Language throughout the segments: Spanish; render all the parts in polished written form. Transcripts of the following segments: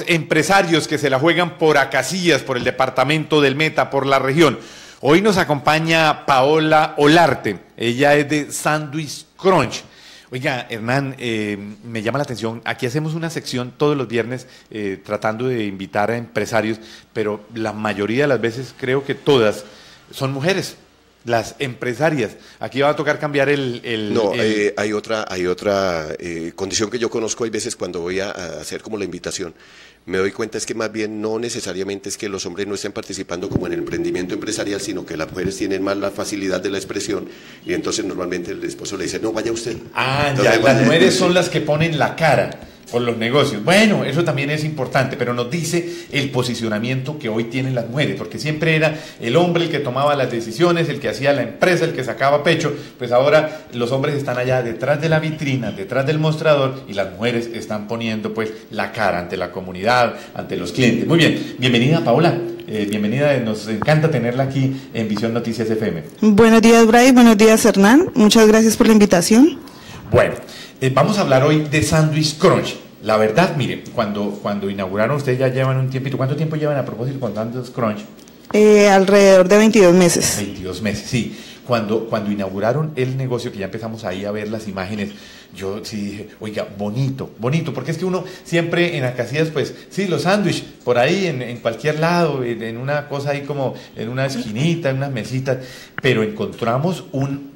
empresarios que se la juegan por Acacias, por el departamento del Meta, por la región. Hoy nos acompaña Paola Olarte, ella es de Sandwich Crunch. Oiga, Hernán, me llama la atención, aquí hacemos una sección todos los viernes tratando de invitar a empresarios, pero la mayoría de las veces, creo que todas, son mujeres. Las empresarias. Aquí va a tocar cambiar hay otra condición que yo conozco. Hay veces cuando voy a hacer como la invitación, me doy cuenta es que más bien no necesariamente es que los hombres no estén participando como en el emprendimiento empresarial, sino que las mujeres tienen más la facilidad de la expresión y entonces normalmente el esposo le dice, no, vaya usted. Ya, las mujeres son las que ponen la cara por los negocios. Bueno, eso también es importante, pero nos dice el posicionamiento que hoy tienen las mujeres, porque siempre era el hombre el que tomaba las decisiones, el que hacía la empresa, el que sacaba pecho, pues ahora los hombres están allá detrás de la vitrina, detrás del mostrador, y las mujeres están poniendo pues la cara ante la comunidad, ante los clientes. Muy bien, bienvenida Paola, bienvenida, nos encanta tenerla aquí en Visión Noticias FM. Buenos días Bray, buenos días Hernán, muchas gracias por la invitación. Bueno, vamos a hablar hoy de Sandwich Crunch. La verdad, mire, cuando inauguraron, ustedes ya llevan un tiempito. ¿Cuánto tiempo llevan a propósito con Sandwich Crunch? Alrededor de 22 meses. 22 meses, sí. Cuando inauguraron el negocio, que ya empezamos ahí a ver las imágenes, yo sí dije, oiga, bonito, porque es que uno siempre en Acacias, pues, sí, los sándwiches, por ahí, en cualquier lado, en una cosa ahí como, en una esquinita, en unas mesitas, pero encontramos un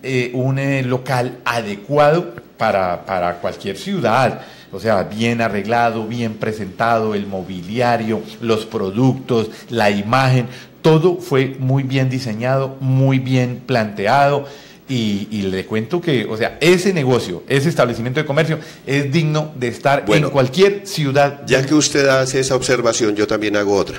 local adecuado para cualquier ciudad. O sea, bien arreglado, bien presentado, el mobiliario, los productos, la imagen, todo fue muy bien diseñado, muy bien planteado. Y le cuento que, o sea, ese negocio, ese establecimiento de comercio es digno de estar en cualquier ciudad. Ya que usted hace esa observación, yo también hago otra.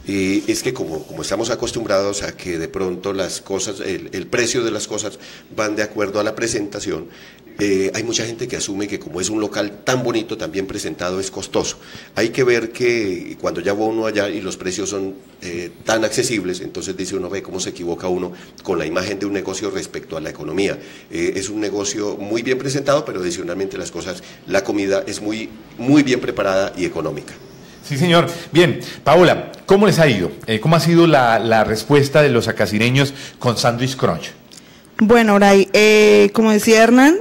Y es que como estamos acostumbrados a que de pronto las cosas, el precio de las cosas van de acuerdo a la presentación, hay mucha gente que asume que como es un local tan bonito, tan bien presentado, es costoso. Hay que ver que cuando ya va uno allá y los precios son tan accesibles, entonces dice uno, ve cómo se equivoca uno con la imagen de un negocio respecto a la economía. Es un negocio muy bien presentado, pero adicionalmente las cosas, la comida es muy, muy bien preparada y económica. Sí, señor. Bien, Paola, ¿cómo les ha ido? ¿Cómo ha sido la respuesta de los acacireños con Sandwich Crunch? Bueno, Bray, como decía Hernán,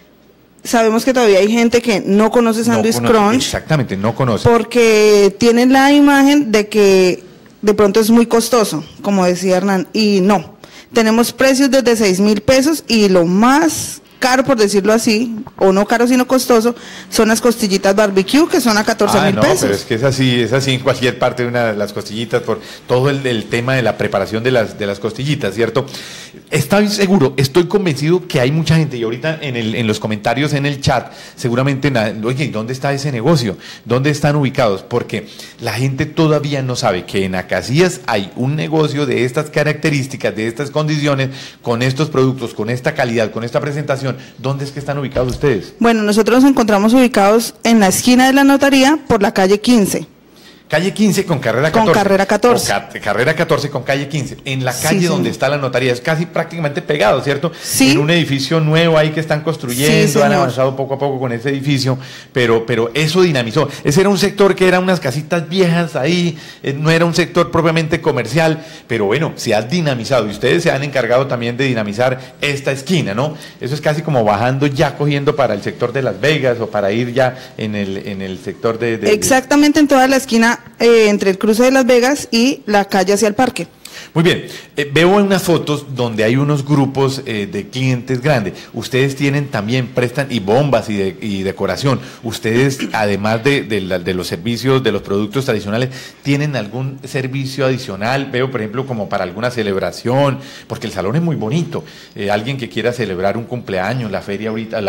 sabemos que todavía hay gente que no conoce Sandwich Crunch. Exactamente, no conoce. Porque tienen la imagen de que de pronto es muy costoso, como decía Hernán, y no. Tenemos precios desde 6,000 pesos y lo más caro, por decirlo así, o no caro sino costoso, son las costillitas barbecue, que son a 14,000 pesos. Pero es que es así en cualquier parte de las costillitas, por todo el tema de la preparación de las costillitas, ¿cierto? Estoy seguro, estoy convencido que hay mucha gente, y ahorita en los comentarios, en el chat, seguramente, oye, ¿dónde está ese negocio? ¿Dónde están ubicados? Porque la gente todavía no sabe que en Acacias hay un negocio de estas características, de estas condiciones, con estos productos, con esta calidad, con esta presentación. ¿Dónde es que están ubicados ustedes? Bueno, nosotros nos encontramos ubicados en la esquina de la notaría por la calle 15. Calle 15 con carrera 14. Con carrera 14. Carrera 14 con calle 15. En la calle donde está la notaría, es casi prácticamente pegado, ¿cierto? Sí. En un edificio nuevo ahí que están construyendo, sí, han avanzado poco a poco con ese edificio, pero eso dinamizó. Ese era un sector que eran unas casitas viejas ahí, no era un sector propiamente comercial, pero bueno, se ha dinamizado y ustedes se han encargado también de dinamizar esta esquina, ¿no? Eso es casi como bajando ya, cogiendo para el sector de Las Vegas o para ir ya en el sector de Exactamente en toda la esquina, entre el cruce de Las Vegas y la calle hacia el parque. Muy bien, veo en unas fotos donde hay unos grupos de clientes grandes. Ustedes prestan y bombas y decoración. Ustedes, además de los servicios, de los productos tradicionales, ¿tienen algún servicio adicional? Veo, por ejemplo, como para alguna celebración, porque el salón es muy bonito. Alguien que quiera celebrar un cumpleaños, la feria ahorita,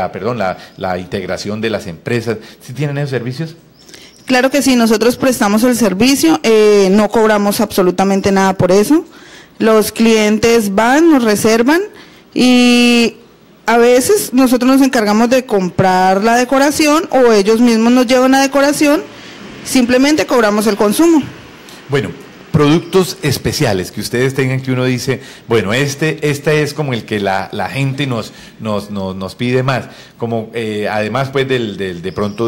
la integración de las empresas, ¿sí tienen esos servicios? Claro que sí, nosotros prestamos el servicio, no cobramos absolutamente nada por eso. Los clientes van, nos reservan y a veces nosotros nos encargamos de comprar la decoración o ellos mismos nos llevan la decoración, simplemente cobramos el consumo. Bueno, productos especiales que ustedes tengan que uno dice, bueno, este es como el que la gente nos pide más, como además pues de pronto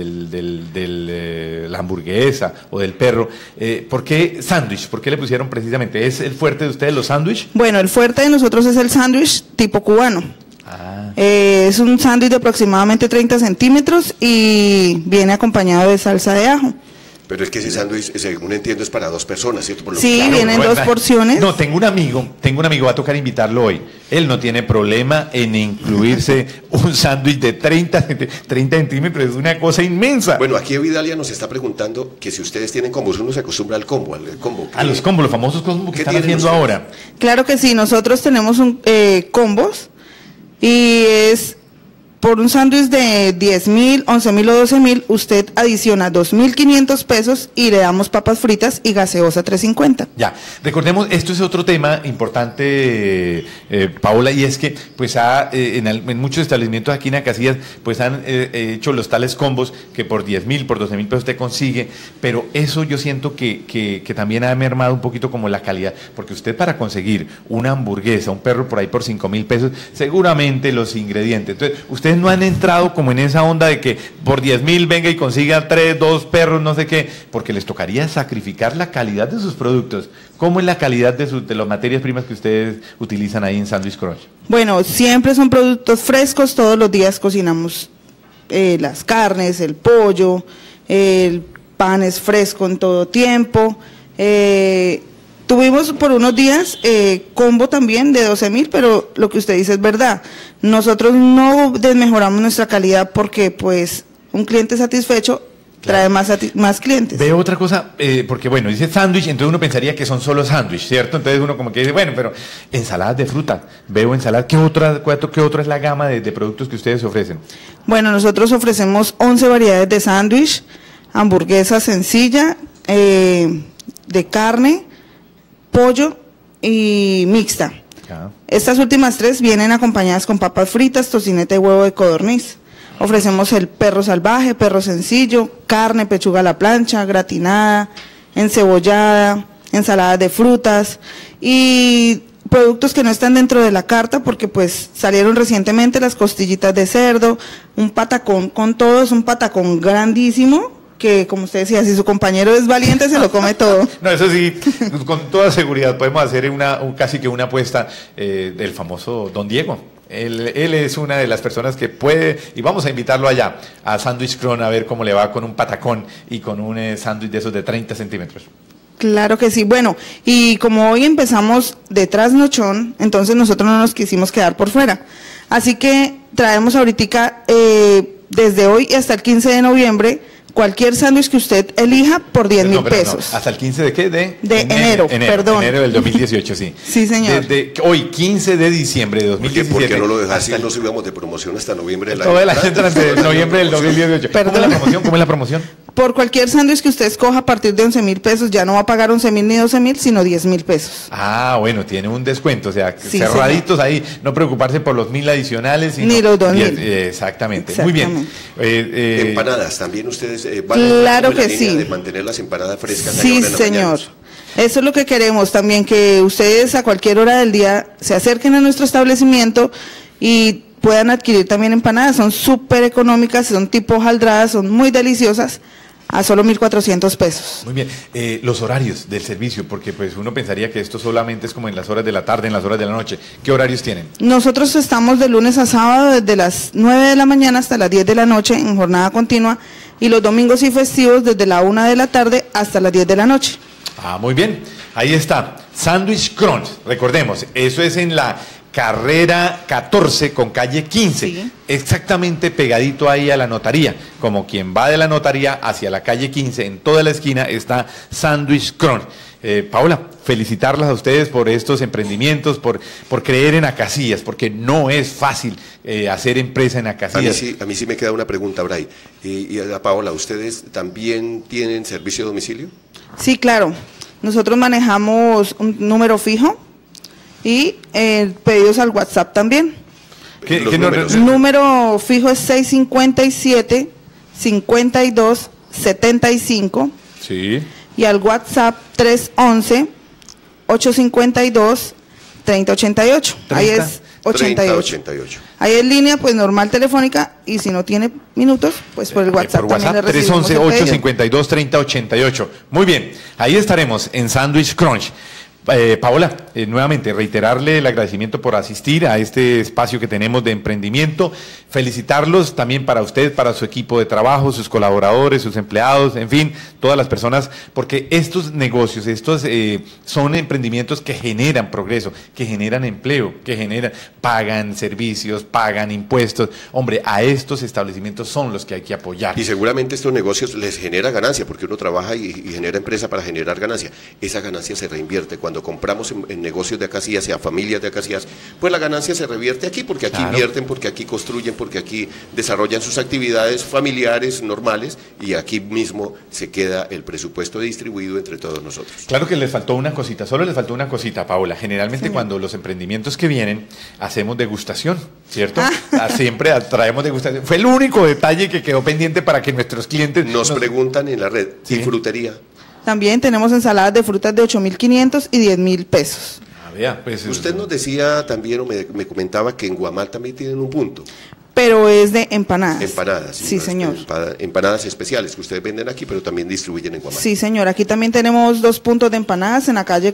la hamburguesa o del perro. ¿Por qué sándwich? ¿Por qué le pusieron precisamente? ¿Es el fuerte de ustedes los sándwich? Bueno, el fuerte de nosotros es el sándwich tipo cubano. Ah. Es un sándwich de aproximadamente 30 centímetros y viene acompañado de salsa de ajo. Pero es que ese sándwich, según entiendo, es para 2 personas, ¿cierto? Por lo Sí, claro, vienen 2 porciones. No, tengo un amigo, va a tocar invitarlo hoy. Él no tiene problema en incluirse un sándwich de 30 centímetros, es una cosa inmensa. Bueno, aquí Vidalia nos está preguntando que si ustedes tienen combos, uno se acostumbra al combo. A los combos, los famosos combos que están haciendo ustedes ahora. Claro que sí, nosotros tenemos combos y es por un sándwich de 10.000, 11.000 o 12.000, usted adiciona 2.500 pesos y le damos papas fritas y gaseosa 3.50. Ya, recordemos, esto es otro tema importante, Paola, y es que pues en muchos establecimientos aquí en Acacias pues han hecho los tales combos que por 10.000, por 12.000 pesos te consigue, pero eso yo siento que también ha mermado un poquito como la calidad, porque usted para conseguir una hamburguesa, un perro por ahí por 5.000 pesos, seguramente los ingredientes, entonces ustedes no han entrado como en esa onda de que por 10.000 venga y consiga 3, 2 perros, no sé qué, porque les tocaría sacrificar la calidad de sus productos. ¿Cómo es la calidad de las materias primas que ustedes utilizan ahí en Sandwich Crunch? Bueno, siempre son productos frescos, todos los días cocinamos las carnes, el pollo, el pan es fresco en todo tiempo. Tuvimos por unos días combo también de 12.000, pero lo que usted dice es verdad. Nosotros no desmejoramos nuestra calidad porque pues un cliente satisfecho trae más clientes. Veo otra cosa, porque bueno, dice sándwich, entonces uno pensaría que son solo sándwich, ¿cierto? Entonces uno como que dice, bueno, pero ensaladas de fruta, veo ensaladas, ¿qué otra es la gama de productos que ustedes ofrecen? Bueno, nosotros ofrecemos 11 variedades de sándwich, hamburguesa sencilla, de carne, pollo y mixta. Ya. Estas últimas 3 vienen acompañadas con papas fritas, tocineta y huevo de codorniz. Ofrecemos el perro salvaje, perro sencillo, carne, pechuga a la plancha, gratinada, encebollada, ensaladas de frutas y productos que no están dentro de la carta porque pues salieron recientemente las costillitas de cerdo, un patacón con todo, es un patacón grandísimo que, como usted decía, si su compañero es valiente se lo come todo. No, eso sí, con toda seguridad podemos hacer casi que una apuesta del famoso Don Diego. Él es una de las personas que puede, y vamos a invitarlo allá, a Sandwich Crunch, a ver cómo le va con un patacón y con un sándwich de esos de 30 centímetros. Claro que sí. Bueno, y como hoy empezamos de trasnochón, entonces nosotros no nos quisimos quedar por fuera. Así que traemos ahorita, desde hoy hasta el 15 de noviembre, cualquier sándwich que usted elija por 10.000 pesos. No. ¿Hasta el 15 de qué? De enero, perdón. Enero del 2018, sí. Sí, señor. Desde hoy, 15 de diciembre de 2017. ¿Por qué no lo dejas así? No subamos de promoción hasta noviembre del año. Todo el año de noviembre del 2018. Perdón. ¿Cómo es la promoción? Por cualquier sándwich que usted escoja a partir de 11.000 pesos, ya no va a pagar 11.000 ni 12.000, sino 10.000 pesos. Ah, bueno, tiene un descuento, o sea, Sí, cerraditos ahí, no preocuparse por los 1.000 adicionales. Sino Ni los 2.000. Exactamente, muy bien. Empanadas, también ustedes van Claro a la que línea sí. de mantener las empanadas frescas. Sí, señor. Eso es lo que queremos también, que ustedes a cualquier hora del día se acerquen a nuestro establecimiento y puedan adquirir también empanadas. Son súper económicas, son tipo hojaldradas, son muy deliciosas, a solo 1.400 pesos. Muy bien, los horarios del servicio, porque pues uno pensaría que esto solamente es como en las horas de la tarde, en las horas de la noche. ¿Qué horarios tienen? Nosotros estamos de lunes a sábado desde las 9 de la mañana hasta las 10 de la noche en jornada continua y los domingos y festivos desde la 1 de la tarde hasta las 10 de la noche. Ah, muy bien, ahí está, Sandwich Crunch, recordemos, eso es en la carrera 14 con calle 15, Sí. Exactamente pegadito ahí a la notaría, como quien va de la notaría hacia la calle 15, en toda la esquina está Sandwich Crunch. Paola, felicitarlas a ustedes por estos emprendimientos, por creer en Acacias, porque no es fácil hacer empresa en Acacias. A mí sí me queda una pregunta, Bray. Y a Paola, ¿ustedes también tienen servicio a domicilio? Sí, claro. Nosotros manejamos un número fijo y pedidos al WhatsApp también. ¿Qué números? El número fijo es 657-52-75 Sí. y al WhatsApp 311-852-3088. Ahí es 88. Ahí en línea, pues normal telefónica, y si no tiene minutos, pues por el WhatsApp. Por WhatsApp, 311-852-3088. Muy bien, ahí estaremos en Sandwich Crunch. Paola, nuevamente reiterarle el agradecimiento por asistir a este espacio que tenemos de emprendimiento, felicitarlos también para usted, para su equipo de trabajo, sus colaboradores, sus empleados, en fin, todas las personas, porque estos negocios, son emprendimientos que generan progreso, que generan empleo, pagan servicios, pagan impuestos. Hombre, a estos establecimientos son los que hay que apoyar. Y seguramente estos negocios les genera ganancia, porque uno trabaja y genera empresa para generar ganancia. Esa ganancia se reinvierte. Cuando compramos en negocios de Acacías y a familias de Acacías, pues la ganancia se revierte aquí, porque aquí invierten, porque aquí construyen, porque aquí desarrollan sus actividades familiares normales, y aquí mismo se queda el presupuesto distribuido entre todos nosotros. Claro que les faltó una cosita, solo les faltó una cosita, Paola. Generalmente cuando los emprendimientos que vienen, hacemos degustación, ¿cierto? Siempre traemos degustación. Fue el único detalle que quedó pendiente para que nuestros clientes... Nos preguntan en la red, ¿y frutería? También tenemos ensaladas de frutas de 8.500 y 10.000 pesos. Pues, usted nos decía también, o me comentaba, que en Guamal también tienen un punto. Pero es de empanadas. Empanadas. Sí, señor. Empanadas especiales que ustedes venden aquí, pero también distribuyen en Guamal. Sí, señor. Aquí también tenemos 2 puntos de empanadas en la calle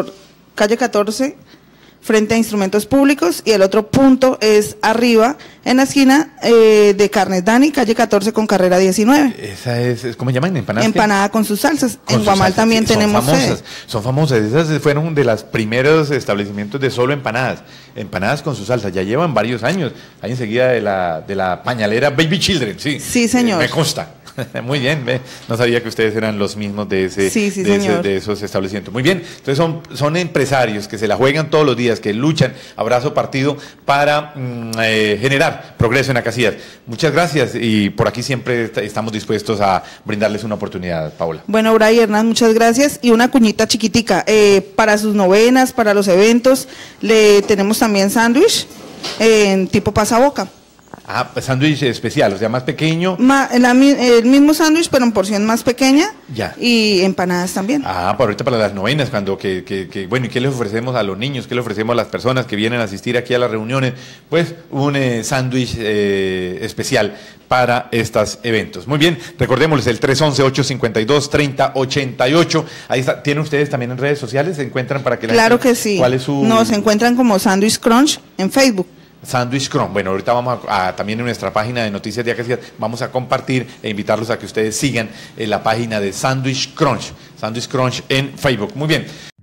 14, frente a Instrumentos Públicos, y el otro punto es arriba, en la esquina de Carnes Dani, calle 14 con carrera 19. Esa es ¿cómo llaman? ¿Empanadas? Empanada con sus salsas. En Guamal también tenemos son famosas. Esas fueron de los primeros establecimientos de solo empanadas. Empanadas con sus salsas. Ya llevan varios años. Ahí enseguida de la pañalera Baby Children, sí. Sí, señor. Me consta. Muy bien, no sabía que ustedes eran los mismos de esos establecimientos. Muy bien, entonces son empresarios que se la juegan todos los días, que luchan abrazo partido para generar progreso en Acacías. Muchas gracias, y por aquí siempre estamos dispuestos a brindarles una oportunidad, Paola. Bueno, Bray, Hernán, muchas gracias, y una cuñita chiquitica, para sus novenas, para los eventos, le tenemos también sándwich en tipo pasaboca. Sándwich especial, o sea, más pequeño. El mismo sándwich, pero en porción más pequeña. Ya. Y empanadas también. Para ahorita para las novenas, bueno, ¿y qué les ofrecemos a los niños? ¿Qué les ofrecemos a las personas que vienen a asistir aquí a las reuniones? Pues un sándwich especial para estos eventos. Muy bien, recordémosles el 311-852-3088. Ahí está. ¿Tienen ustedes también en redes sociales? ¿Se encuentran para que Claro que sí. ¿Cuál es su...? Nos encuentran como Sandwich Crunch en Facebook. Sandwich Crunch. Bueno, ahorita vamos también en nuestra página de Noticias de Acacías vamos a compartir e invitarlos a que ustedes sigan la página de Sandwich Crunch en Facebook. Muy bien.